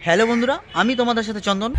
Hello বন্ধুরা, আমি তোমাদের সাথে চন্দন।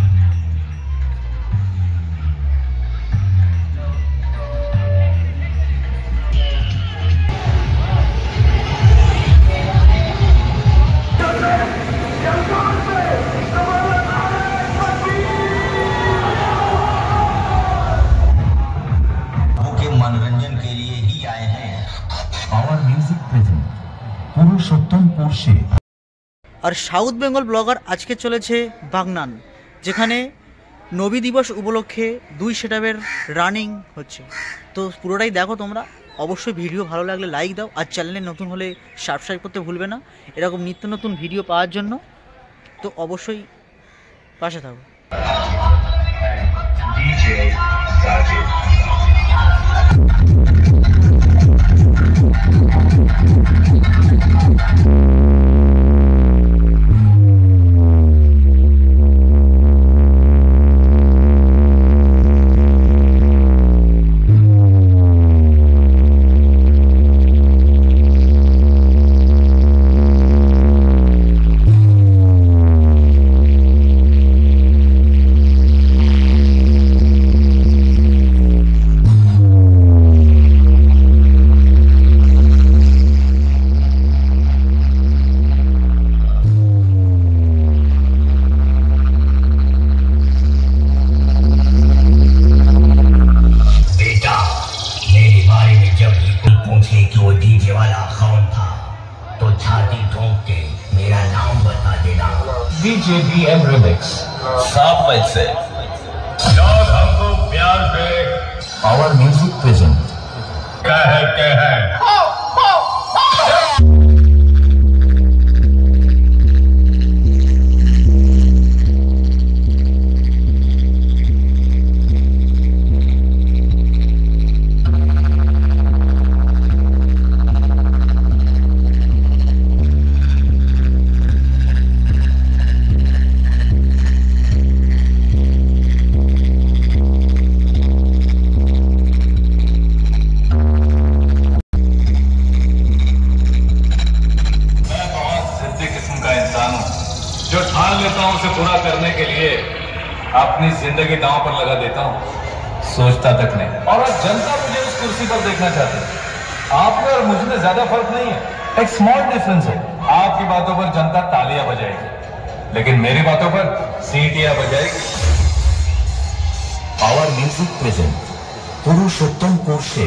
मनोरंजन के लिए ही आए हैं। पावर म्यूजिक प्रेजेंट पुरुषोत्तमपुर से। আর সাউথ বেঙ্গল ব্লগার আজকে চলেছে বাগনান, যেখানে নবী দিবস উপলক্ষে 2 সেটআপের রানিং হচ্ছে। তো পুরোটাই দেখো তোমরা। অবশ্যই ভিডিও ভালো লাগলে লাইক দাও, আর চ্যানেলে নতুন হলে সাবস্ক্রাইব করতে ভুলবে না এরকম নিত্য নতুন ভিডিও পাওয়ার জন্য। তো অবশ্যই পাশে থাকো। BJBM remix साफ मैच से लोग हमको प्यार पे पावर म्यूजिक प्रेजेंट कहते हैं। जो ठान लेता हूं उसे पूरा करने के लिए अपनी जिंदगी दांव पर लगा देता हूं, सोचता तक नहीं। और आज जनता मुझे उस कुर्सी पर देखना चाहती है। आप में और मुझ में ज्यादा फर्क नहीं है, एक स्मॉल डिफरेंस है। आपकी बातों पर जनता तालियां बजाएगी, लेकिन मेरी बातों पर सीटियां बजाएगी। पावर म्यूजिक प्रेजेंट पुरुषोत्तमपुर से।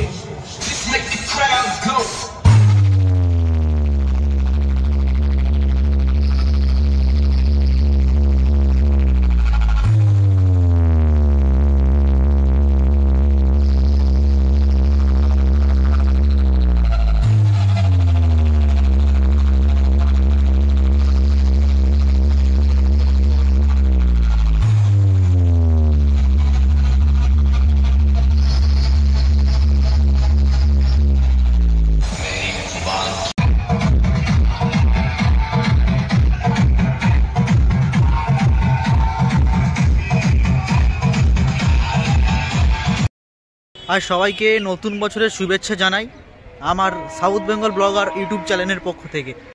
আর সবাইকে নতুন বছরের শুভেচ্ছা জানাই আমার সাউথ বেঙ্গল ব্লগার ইউটিউব চ্যানেলের পক্ষ থেকে।